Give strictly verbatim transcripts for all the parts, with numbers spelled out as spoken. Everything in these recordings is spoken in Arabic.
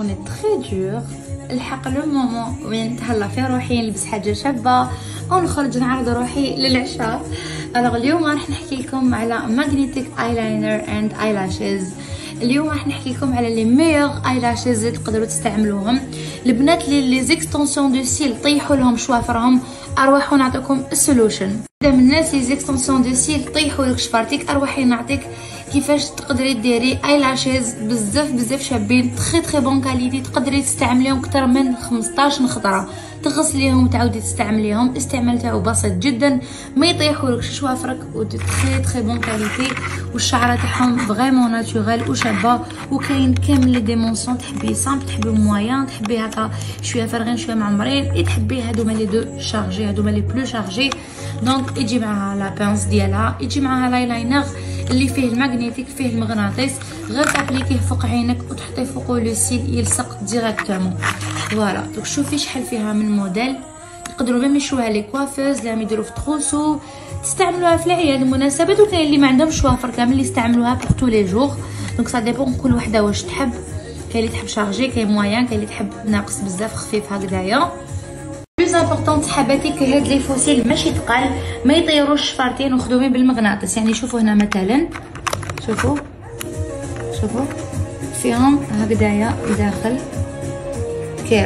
اوني تري دور. الحق لو مومون وين نتهلا في روحي نلبس حاجه شابه ونخرج نعرض روحي للعشاء. الوغ اليوم راح نحكي لكم على ماغنيتيك ايلاينر اند ايلاشز. اليوم راح نحكي لكم على لي ميور ايلاشز اللي تقدروا تستعملوهم. البنات اللي لي زيكستونسيون دو سيل طيحوا لهم شوافرهم، اروحوا نعطيكم السولوشن. من الناس لي زيكستونسيون دو سيل طيحوا لك شفارتك، اروحي نعطيك كيفاش تقدري ديري ايلاشز بزاف بزاف شابين تري تري بون كاليتي. تقدري تستعمليهم اكثر من خمسطاش خضره، تغسليهم وتعاودي تستعمليهم. الاستعمال تاعو بسيط جدا، ما يطيحولكش شوافرك، و تري تري بون كاليتي، والشعره تاعهم فريمون ناتوريل وشابه. وكاين كامل لي ديمونسيون، تحبي سامبل، تحبي مويان، تحبي هكا شويه فارغين شويه معمرين، اي تحبي هادوما لي دو شارجي، هادوما لي بلو شارجي. دونك يجي معها لا بانس ديالها، يجي معها لايلاينر اللي فيه المغنيتيك، فيه المغناطيس، غير تابليكيه فوق عينك وتحطي فوقو لو سيل يلصق ديريكتومون. فوالا دوك شوفي شحال فيها من موديل. يقدروا ميم يشوها لي كوافوز، لا يديروا في تروسو، تستعملوها في الاعياد المناسبات. وكاين اللي ما عندهمش شوافر كامل اللي يستعملوها بور تو لي جور. دونك سا ديبون كل وحده واش تحب. كاين اللي تحب شارجي، كاين مويان، كاين اللي تحب ناقص بزاف خفيف هكذايا. بلوز امبورطون صحاباتي كو هاد لي فوسيل ماشي ثقال، ما يطيروش شفارتين وخدومين بالمغناطيس. يعني شوفوا هنا مثلا، شوفوا شوفوا فيهم هكذايا داخل كير.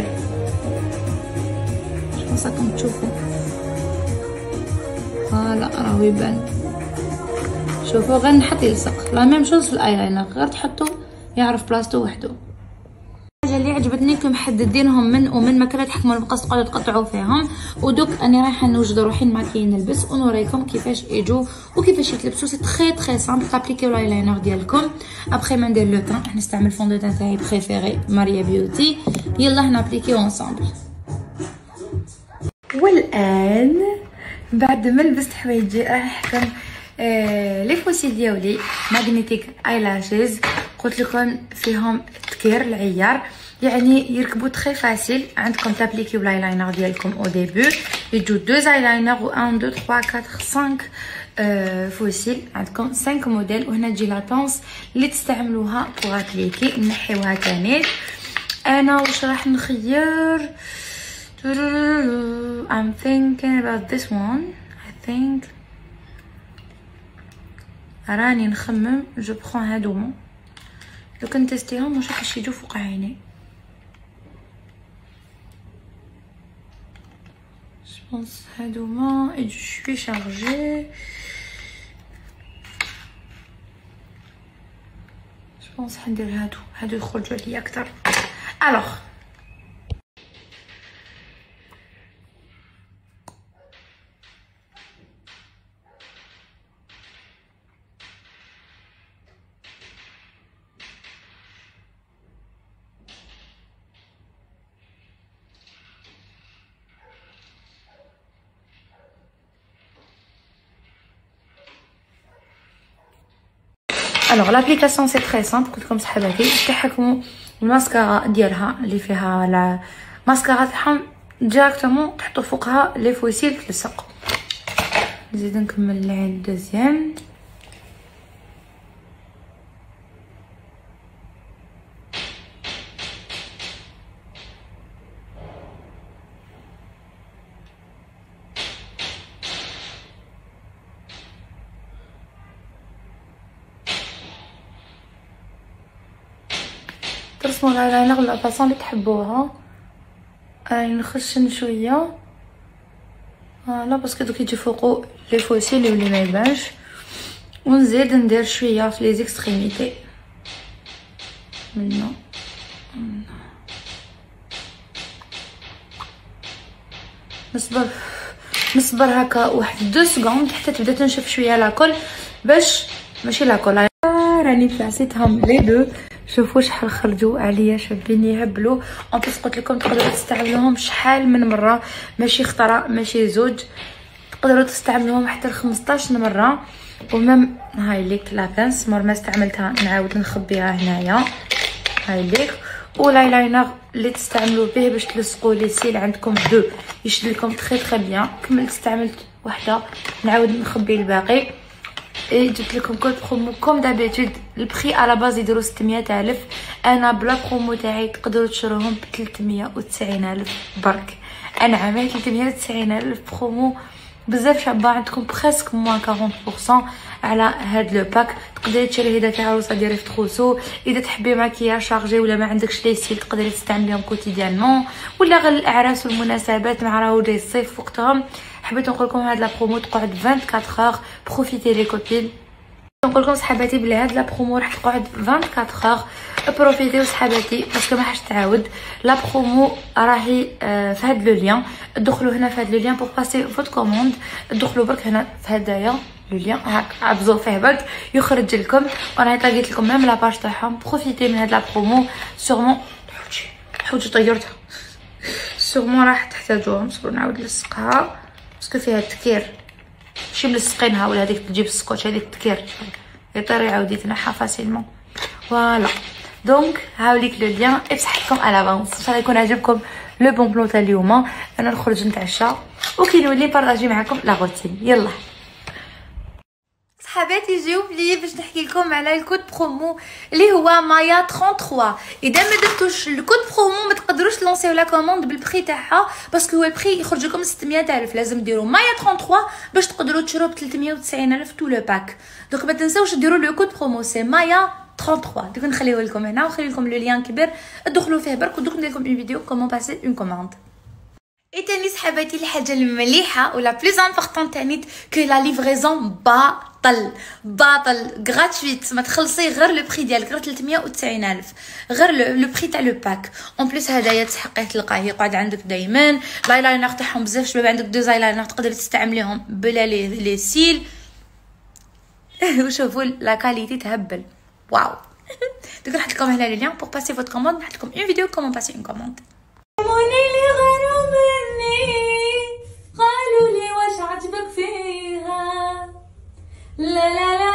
شوفوا راكم تشوفوا، فوالا راهو يبان. شوفوا غير نحط يلصق لا ميم شوز في الايلاينر، غير تحطوا يعرف بلاصتو وحده. الحاجه اللي عجبتني كم محددينهم من ومن ما كانت تحكموا المقص تقعدوا تقطعوا فيهم. ودوك اني رايحه نوجد روحي ماكي نلبس ونوريكم كيفاش يجوا وكيفاش يتلبسوا. سي تري تري سامبل، تابليكيو الايلاينر ديالكم. ابخي ما ندير لو تان، راح نستعمل فون دو تان تاعي بريفيري ماريا بيوتي. يلا نابليكيو انصامبل. والان بعد ما لبست حوايجي راح نحكم آه لي فوسيل ديالي ماغنيتيك ايلاشز. قلت لكم فيهم تكير العيار، يعني يركبوا تري فاسيل. عندكم تابليكيو لايلاينر ديالكم او ديبي، يجوا دو ايلاينر و واحد اثنين ثلاثة أربعة خمسة آه فوسيل. عندكم خمسة موديل، وهنا تجي لا بونس اللي تستعملوها بوغ ابليكي. نحيوها كانت. انا واش راح نخير؟ I'm thinking about this one. I think راني نخمم جو بخون هادوما. لو كنت تستيهم واش راح يجوا فوق عيني. جبونس هادوما يجوا شوي شارجي. جبونس حندير هادو هادو يخرجوا عليا اكثر. الوغ الوغ لابليكاسيون سي تري سامبل. قلت لكم صحاباتي تحكموا الماسكارا ديالها اللي فيها لا ماسكارا تاعهم ديريكتومون تحطوا فوقها لي فوسيل تلصق. نزيد نكمل العين دوزيام. ترسموا الايلاينر لا فاصون اللي تحبوها. راني نخشن شويه فوالا باسكو دوك يجي فوقو لي فوسيل واللي ما يبانش. ونزيد ندير شويه في لي زيكستريميتي منا. نصبر نصبر هكا واحد دو سكوند حتى تبدا تنشف شويه لاكل، باش ماشي لاكل. راني بلاصيتهم لي دو. شوفوا شحال خرجوا عليا شابين يهبلوا. اون بليس قلت لكم تقدروا تستعملوهم شحال من مره، ماشي خطره ماشي زوج، تقدروا تستعملوهم حتى ل خمسطاش مره. ومام هاي ليك لا بانس مور ما استعملتها نعاود نخبيها هنايا. هاي ليك ولايلاينر اللي تستعملوا به باش تلصقوا لي سيل. عندكم دو يشد لكم تري تري بيان. كملت استعملت وحده نعاود نخبي الباقي. جبت لكم كود برومو كوم دابيتود. البري على باز يديروا ستمية الف، انا بلا برومو تاعي تقدروا تشروهم ب ثلاثمية وتسعين الف برك. انا عامله ثلاثمية وتسعين الف برومو بزاف شابه. عندكم بريسك موان أربعين بالمية على هاد لو باك. تقدري تشري اذا تاع عروسه ديري في تخوسو، اذا تحبي ماكياج شارجي ولا ما عندكش لي سيل تقدري تستعمليهم كوتيديانمون، ولا غير الاعراس والمناسبات مع راهو جاي الصيف وقتهم. حبيت نقول لكم هاد لا برومو تقعد أربعة وعشرين اور، بروفيتي لي كوبين. نقول لكم صحاباتي بلي هاد لا برومو راح تقعد أربعة وعشرين اور، بروفيتيو صحاباتي باسكو ما حاش تعاود. لا برومو راهي آه في هاد لو لين، دخلوا هنا في هاد لو لين بور باسي فوت كوموند. دخلوا برك هنا في هدايا لو لين هاك عبزوا فيه برك يخرج لكم. وانا طلقيت لكم ميم لاباج تاعهم. بروفيتي من هاد لا برومو. سورمون حوجي حوجي طيرتها سورمون راح تحتاجوها. نصبر نعاود نلصقها باسكو فيها التكير، ماشي ملصقينها ولا هذيك تجيب السكوتش، هذيك التكير يطير يعاود يتنحى فاسيلمون. فوالا دونك هاوليك لو لين ابصح لكم على فونس. ان شاء الله يكون عجبكم لو بون بلون تاع اليوم. انا نخرج نتعشى وكي نولي بارطاجي معكم لا روتين. يلا صحاباتي جيو بلي باش نحكي لكم على الكود برومو اللي هو مايا ثلاثة وثلاثين. اذا ما درتوش الكود برومو ما تقدروش تلونسيو لا كوموند بالبري تاعها باسكو هو البري يخرج لكم ستمية الف. لازم ديروا مايا ثلاثة وثلاثين باش تقدروا تشرو ب ثلاثمية وتسعين الف تو لو باك. دونك ما تنساوش ديروا لو كود برومو سي مايا ثلاثة وثلاثين. دوك نخليوه لكم هنا ونخلي لكم لو لين كبير ادخلوا فيه برك ودوك ندير لكم اون فيديو كومون باسي اون كوموند. اي تاني صحاباتي الحاجه المليحه ولا بلوز امبورطون تاني كو لا ليفريزون باطل باطل غراتويت. ما تخلصي غير لو بري ديالك غير ثلاثمية وتسعين الف غير لو بري تاع لو باك. اون بليس هدايا تحقيه تلقاه يقعد عندك دائما. لايلاينر تاعهم بزاف شباب، عندك دو زايلاينر تقدري تستعمليهم بلا لي لي سيل. وشوفوا لا كاليتي تهبل واو. دوك نحط لكم هنا لي لين بور باسي فوت كوموند. نحط لكم اون فيديو كومون باسي اون كوموند. قالوا لي واش عجبك فيها لا لا لا